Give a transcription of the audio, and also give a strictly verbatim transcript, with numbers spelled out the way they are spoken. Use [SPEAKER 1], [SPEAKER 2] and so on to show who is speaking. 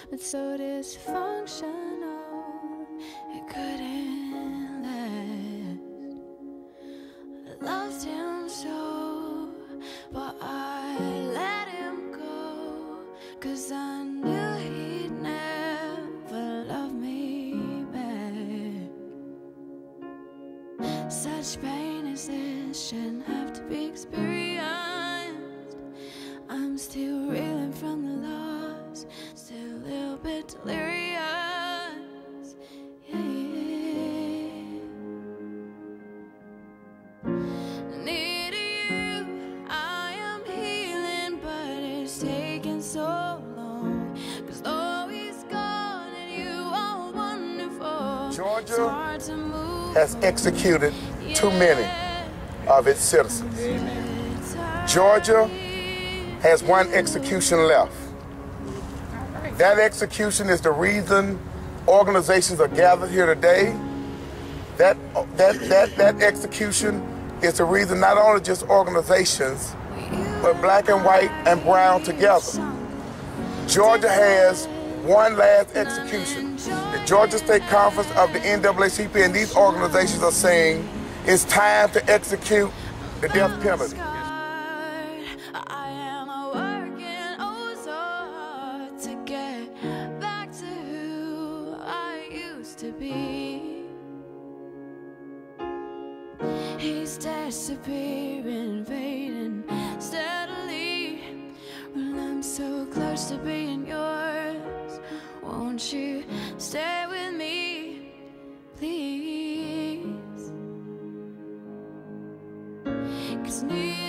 [SPEAKER 1] but so dysfunctional it couldn't last. I loved him so, but I let him go, 'cause I knew he'd never love me back. Such pain as this shouldn't have to be experienced. I'm still reeling from the loss, still a little bit delirious, yeah. Near to you, I am healing, but it's taking so long, 'cause though he's gone and you are wonderful,
[SPEAKER 2] Georgia
[SPEAKER 1] hard to move
[SPEAKER 2] has executed too many of its citizens. Georgia has one execution left. That execution is the reason organizations are gathered here today. That, that, that, that execution is the reason not only just organizations, but black and white and brown together. Georgia has one last execution. The Georgia State Conference of the N double A C P and these organizations are saying it's time to execute the death penalty.
[SPEAKER 1] I am working oh so hard to get back to who I used to be. He's disappearing, fading steadily. Well, I'm so close to being yours. Won't you stay with me, please? 'Cause